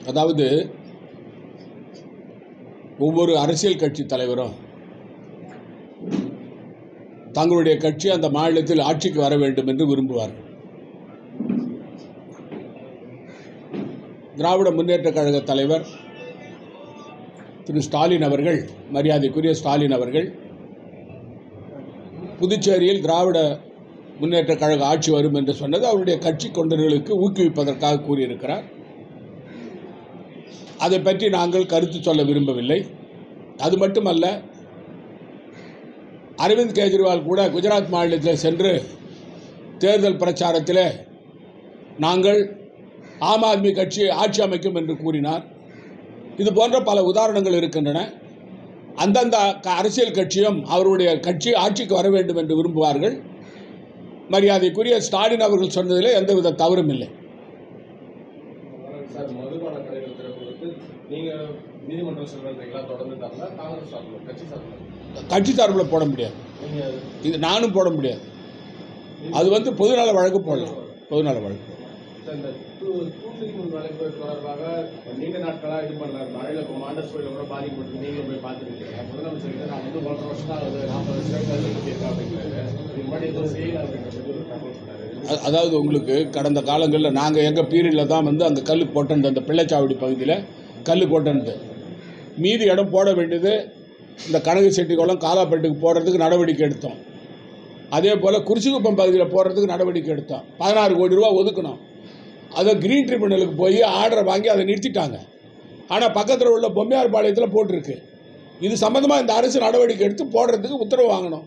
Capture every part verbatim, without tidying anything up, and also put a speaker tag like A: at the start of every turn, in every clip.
A: அதாவது ஒவ்வொரு அரசியல் கட்சி தலைவரும் தங்களுடைய கட்சி அந்த மாநிலத்தில் ஆட்சிக்கு வர வேண்டும் என்று விரும்புவார்கள். திராவிட முன்னேற்ற கழக தலைவர் திரு ஸ்டாலின் அவர்கள், மரியாதைக்குரிய ஸ்டாலின் அவர்கள், புதுச்சேரியில் திராவிட முன்னேற்ற கழக ஆட்சி வரும் என்று சொன்னது அவருடைய கட்சி தொண்டர்களுக்கு ஊக்குவிப்பதற்காக கூறியிருக்கிறார். அதை பற்றி நாங்கள் கருத்து சொல்ல விரும்பவில்லை. அது மட்டுமல்ல, அரவிந்த் கெஜ்ரிவால் கூட குஜராத் மாநிலத்தில் சென்று தேர்தல் பிரச்சாரத்தில் நாங்கள் ஆம் ஆத்மி கட்சி ஆட்சி அமைக்கும் என்று கூறினார். இது போன்ற பல உதாரணங்கள் இருக்கின்றன. அந்தந்த அரசியல் கட்சியும் அவருடைய கட்சி ஆட்சிக்கு வர வேண்டும் என்று விரும்புவார்கள். மரியாதைக்குரிய ஸ்டாலின் அவர்கள் சொன்னதில் எந்தவித தவறும் இல்லை. கட்சி சார்பில் போட முடியாது, இது நானும் போட முடியாது. அது வந்து பொதுநல வழக்கு போடலாம். பொதுநல வழக்கு
B: தொடர்பாக நீண்ட நாட்களாக இது பண்ணார். மழையில் இப்போ மாண்டஸ்கோயில் கூட பாதிக்கப்பட்டு நீங்களும் போய் பார்த்துருக்கீங்க. முதலமைச்சர் நான் வந்து ஒன்றரை வருஷம் தான் ஆகுது, நாற்பது வருஷம் கல்வி கட்டியிருக்கேன் அப்படிங்கிறாரு. இது முன்னாடி எதுவும் செய்யல அப்படிங்கிற.
A: அதாவது உங்களுக்கு கடந்த காலங்களில் நாங்கள் எங்கள் பீரியடில் தான் வந்து அந்த கல் போட்டது, அந்த பிள்ளைச்சாவடி பகுதியில் கல் போட்டது. மீதி இடம் போட வேண்டியது இந்த கனகு செட்டிக்குளம் காலாப்பேட்டுக்கு போடுறதுக்கு நடவடிக்கை எடுத்தோம். அதே போல் குறிச்சிக்குப்பம் பகுதியில் போடுறதுக்கு நடவடிக்கை எடுத்தோம். பதினாறு கோடி ரூபா ஒதுக்கணும். அதை கிரீன் ட்ரிபியூனலுக்கு போய் ஆர்டரை வாங்கி அதை நிறுத்திட்டாங்க. ஆனால் பக்கத்தில் உள்ள பொம்மையார் பாளையத்தில் போட்டிருக்கு. இது சம்மந்தமாக இந்த அரசு நடவடிக்கை எடுத்து போடுறதுக்கு உத்தரவு வாங்கணும்.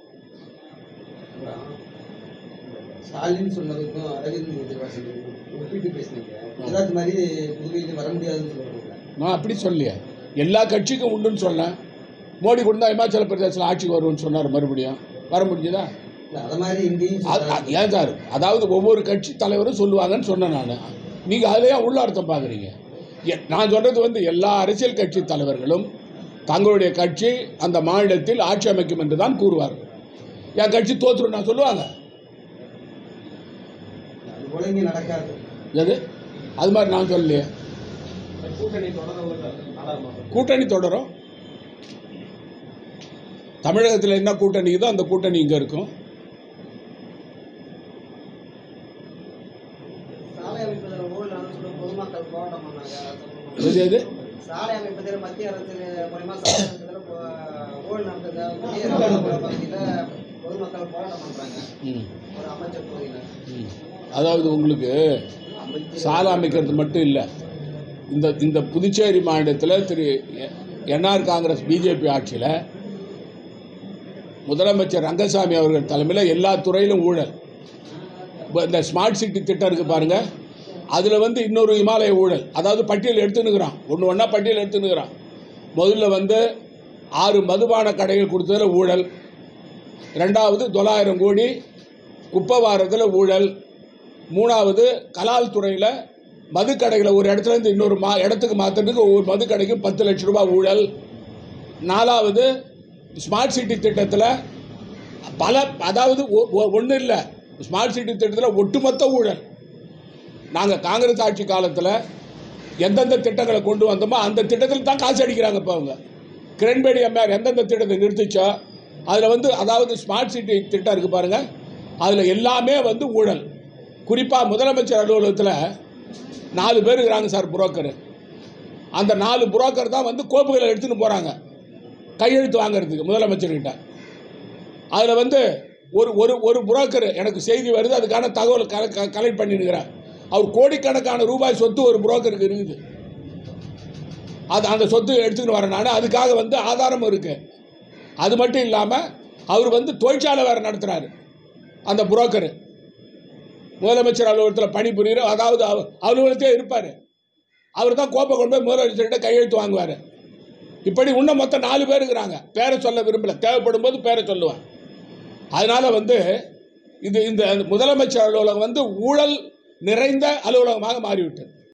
C: ஸ்டாலின் சொன்னதுக்கும் அரவிந்த் கெஜ்ரிவால் ஒப்பிட்டு பேசினீங்க. குஜராத் மாதிரி புதுவையில் வர முடியாதுன்னு சொல்லுவாங்க.
A: நான் அப்படி சொல்லலையே, எல்லா கட்சிக்கும் உண்டுன்னு சொன்னேன். மோடி கூட தான் இமாச்சல பிரதேசத்தில் ஆட்சிக்கு வருவோன்னு சொன்னார். மறுபடியும் வர முடிஞ்சதா?
C: அது மாதிரி இங்கேயும்
A: ஏன் சார், அதாவது ஒவ்வொரு கட்சி தலைவரும் சொல்லுவாங்கன்னு சொன்னேன் நான். நீங்கள் அதிலேயே உள்ள அர்த்தம் பார்க்குறீங்க. நான் சொல்கிறது வந்து எல்லா அரசியல் கட்சி தலைவர்களும் தங்களுடைய கட்சி அந்த மாநிலத்தில் ஆட்சி அமைக்கும் என்று தான் கூறுவார்கள். என் கட்சி தோற்றுரும் நான் சொல்லுவாங்க.
C: நடக்காது
A: எது அது மாதிரி நான் சொல்லலையே. கூட்டணி தொடரும். தமிழகத்தில் என்ன கூட்டணி இதோ அந்த கூட்டணி இங்கே இருக்கும். எது
C: சாலை அமைப்பதில் மத்திய அரசு மூலமா ஊழல் நடந்தது பொதுமக்கள் போராட்டம் பண்றாங்க. ஒரு அமைச்சர் பகுதியில்
A: அதாவது உங்களுக்கு சாலை அமைக்கிறது மட்டும் இல்லை, இந்த இந்த புதுச்சேரி மாநிலத்தில் திரு என்ஆர் காங்கிரஸ் பிஜேபி ஆட்சியில் முதலமைச்சர் ரங்கசாமி அவர்கள் தலைமையில் எல்லா துறையிலும் ஊழல். இந்த ஸ்மார்ட் சிட்டி திட்டம் இருக்குது பாருங்கள், அதில் வந்து இன்னொரு இமாலய ஊழல். அதாவது பட்டியல் எடுத்துன்னுக்கிறான், ஒன்று ஒன்றா பட்டியல் எடுத்துன்னுக்கிறான். முதல்ல வந்து ஆறு மதுபான கடைகள் கொடுத்ததில் ஊழல். ரெண்டாவது தொள்ளாயிரம் கோடி குப்பை வாரத்தில் ஊழல். மூணாவது கலால் துறையில் மதுக்கடைகளை ஒரு இடத்துலேருந்து இன்னொரு மா இடத்துக்கு மாற்றுறதுக்கு ஒவ்வொரு மதுக்கடைக்கும் பத்து லட்சம் ரூபாய் ஊழல். நாலாவது ஸ்மார்ட் சிட்டி திட்டத்தில் பல, அதாவது ஒன்றும் இல்லை, ஸ்மார்ட் சிட்டி திட்டத்தில் ஒட்டுமொத்த ஊழல். நாங்கள் காங்கிரஸ் ஆட்சி காலத்தில் எந்தெந்த திட்டங்களை கொண்டு வந்தோமோ அந்த திட்டத்தில் தான் காசு அடிக்கிறாங்க. இப்போ அவங்க கிரண்பேடி எம்ஆர் எந்தெந்த திட்டத்தை நிறுத்திச்சோ அதில் வந்து, அதாவது ஸ்மார்ட் சிட்டி திட்டம் இருக்குது பாருங்கள், அதில் எல்லாமே வந்து ஊழல். குறிப்பாக முதலமைச்சர் அலுவலகத்தில் நாலு பேர் இருக்கிறாங்க சார், புரோக்கர். அந்த நாலு புரோக்கர் தான் வந்து கோப்புகளை எடுத்துன்னு போகிறாங்க கையெழுத்து வாங்கிறதுக்கு முதலமைச்சர்கிட்ட. அதில் வந்து ஒரு ஒரு ஒரு புரோக்கர் எனக்கு செய்தி வருது, அதுக்கான தகவல் கலெக்ட் பண்ணிருக்கிறார். அவர் கோடிக்கணக்கான ரூபாய் சொத்து ஒரு புரோக்கருக்கு இருக்குது. அது அந்த சொத்து எடுத்துக்கிட்டு வரேன் நான். அதுக்காக வந்து ஆதாரமும் இருக்குது. அது மட்டும் இல்லாமல் அவர் வந்து தொழிற்சாலை வேறு நடத்துகிறாரு அந்த புரோக்கர். முதலமைச்சர் அலுவலகத்தில் பணிபுரிகிற, அதாவது அலுவலகத்தே இருப்பார். அவர் தான் கோப்பை கொண்டு போய் முதலமைச்சர்கிட்ட கையெழுத்து வாங்குவார். இப்படி இன்னும் மொத்தம் நாலு பேர் இருக்கிறாங்க. பேரை சொல்ல விரும்பலை, தேவைப்படும் போது பேரை சொல்லுவார். அதனால் வந்து இது இந்த முதலமைச்சர் அலுவலகம் வந்து ஊழல் நிறைந்த அலுவலகமாக மாறிவிட்டது.